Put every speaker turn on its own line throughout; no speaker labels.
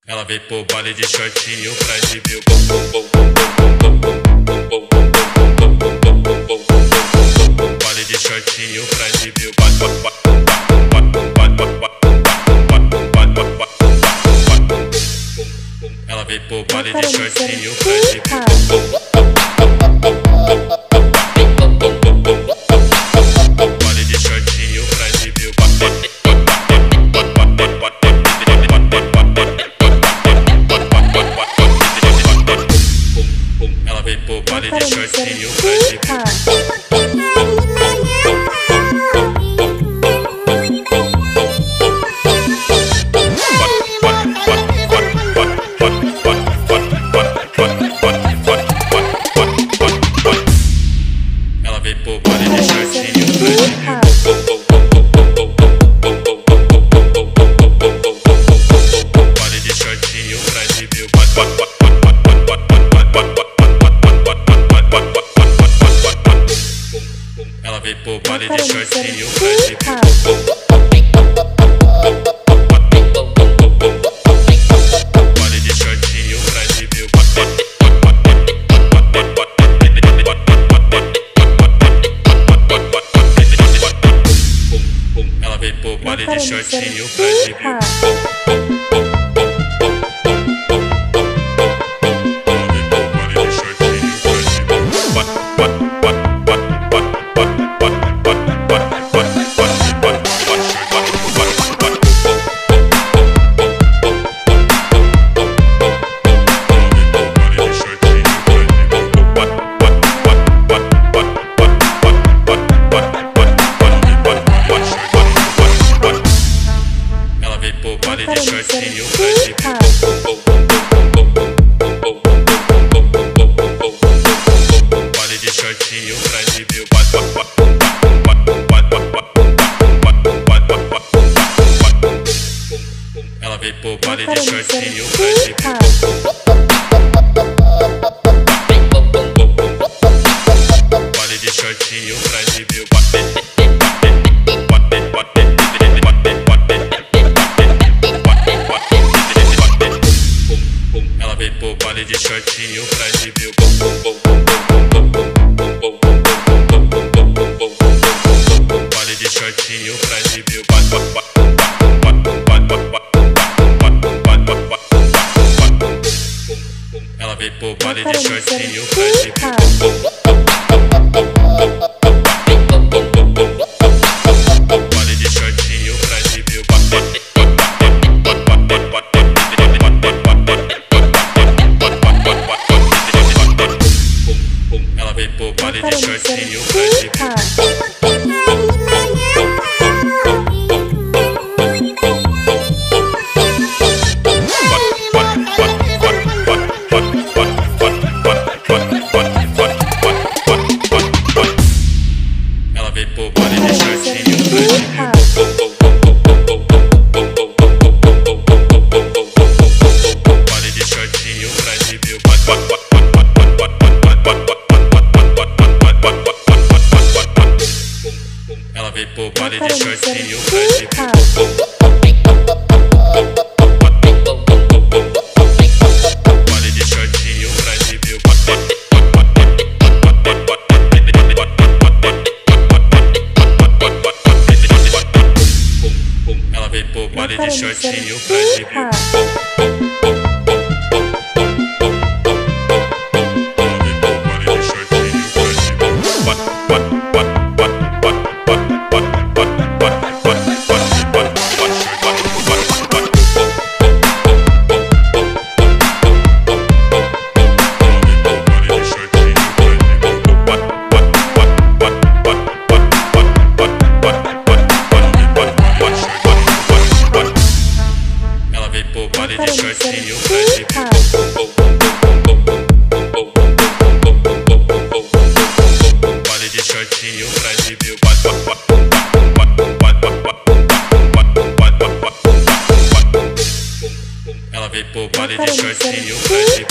Ela veio pro baile de shortinho pra exibir o baile de shortinho pra exibir o ela veio pro baile de shortinho pra exibir baile de shortinho pra exibir ela veio pro baile de shortinho pra exibir ela veio pro baile de shortinho pra baile de shortinho pra exibir ela veio pro baile de shortinho pra exibir baile de shortinho pra exibir ela veio pro baile de shortinho pra exibir ela veio pro baile de shortinho pra exibir baile de shortinho pra exibir ela veio pro baile de shortinho pra exibir baile de shortinho pra exibir ela veio pro baile de shortinho pra exibir baile de shortinho pra exibir ela veio pro baile de shortinho pra exibir baile de shortinho pra exibir ela veio pro baile de shortinho pra exibir ela veio pro baile de shortinho pra exibir baile de shortinho pra exibir ela veio pro baile de shortinho pra exibir baile de shortinho pra exibir ela veio pro baile de shortinho pra exibir ela veio pro baile de shortinho pra exibir baile de shortinho pra exibir ela veio pro baile de shortinho pra exibir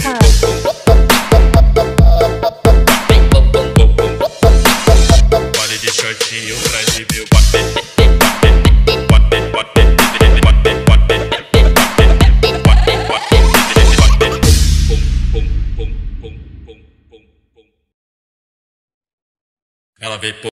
baile de shortinho pra exibir Ela veio pro